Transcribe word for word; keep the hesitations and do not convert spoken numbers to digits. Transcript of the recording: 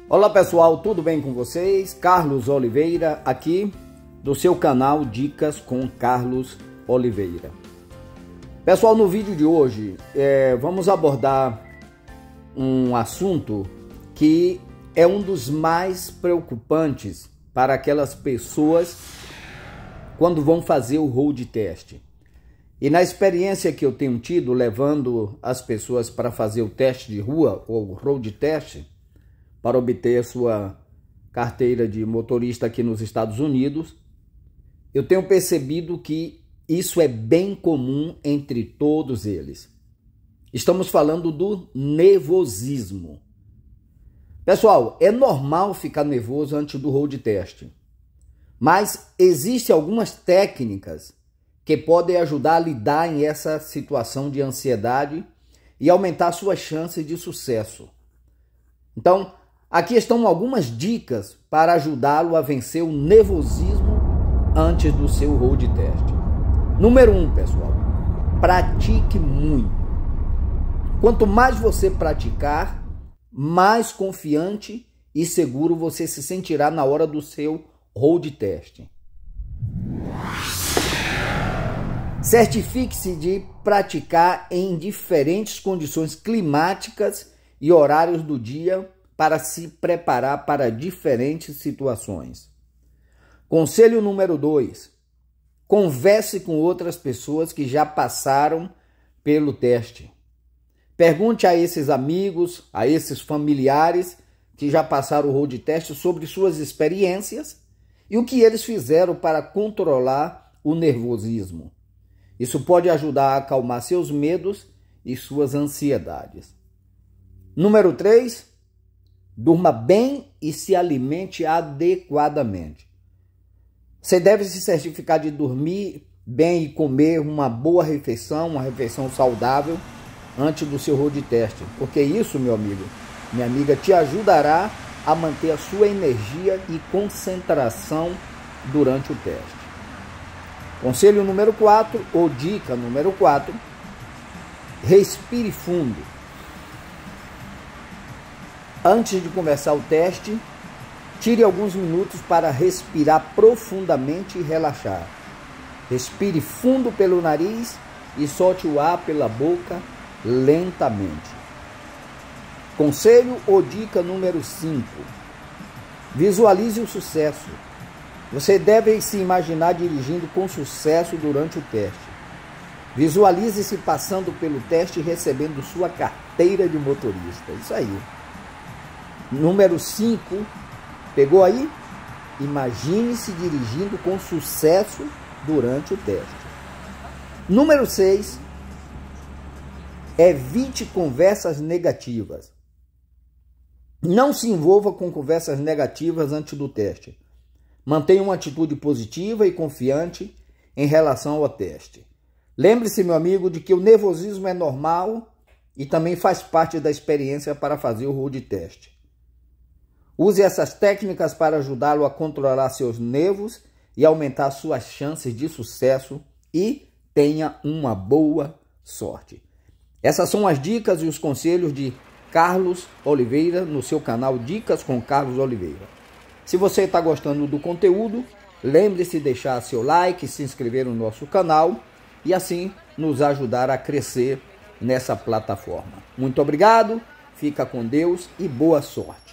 Olá pessoal, tudo bem com vocês? Carlos Oliveira aqui do seu canal Dicas com Carlos Oliveira. Pessoal, no vídeo de hoje é, vamos abordar um assunto que é um dos mais preocupantes para aquelas pessoas quando vão fazer o road test. E na experiência que eu tenho tido levando as pessoas para fazer o teste de rua ou road test, para obter sua carteira de motorista aqui nos Estados Unidos, eu tenho percebido que isso é bem comum entre todos eles. Estamos falando do nervosismo. Pessoal, é normal ficar nervoso antes do road test, mas existem algumas técnicas que podem ajudar a lidar em essa situação de ansiedade e aumentar suas chances de sucesso. Então, aqui estão algumas dicas para ajudá-lo a vencer o nervosismo antes do seu road test. Número um, pessoal, pratique muito. Quanto mais você praticar, mais confiante e seguro você se sentirá na hora do seu road test. Certifique-se de praticar em diferentes condições climáticas e horários do dia para se preparar para diferentes situações. Conselho número dois. Converse com outras pessoas que já passaram pelo teste. Pergunte a esses amigos, a esses familiares que já passaram o road test sobre suas experiências e o que eles fizeram para controlar o nervosismo. Isso pode ajudar a acalmar seus medos e suas ansiedades. Número três. Durma bem e se alimente adequadamente. Você deve se certificar de dormir bem e comer uma boa refeição, uma refeição saudável antes do seu road test, porque isso, meu amigo, minha amiga, te ajudará a manter a sua energia e concentração durante o teste. Conselho número quatro, ou dica número quatro, respire fundo. Antes de começar o teste, tire alguns minutos para respirar profundamente e relaxar. Respire fundo pelo nariz e solte o ar pela boca lentamente. Conselho ou dica número cinco. Visualize o sucesso. Você deve se imaginar dirigindo com sucesso durante o teste. Visualize-se passando pelo teste e recebendo sua carteira de motorista. Isso aí. Número cinco. Pegou aí? Imagine-se dirigindo com sucesso durante o teste. Número seis. Evite conversas negativas. Não se envolva com conversas negativas antes do teste. Mantenha uma atitude positiva e confiante em relação ao teste. Lembre-se, meu amigo, de que o nervosismo é normal e também faz parte da experiência para fazer o road test. Use essas técnicas para ajudá-lo a controlar seus nervos e aumentar suas chances de sucesso e tenha uma boa sorte. Essas são as dicas e os conselhos de Carlos Oliveira no seu canal Dicas com Carlos Oliveira. Se você está gostando do conteúdo, lembre-se de deixar seu like, se inscrever no nosso canal e assim nos ajudar a crescer nessa plataforma. Muito obrigado, fica com Deus e boa sorte.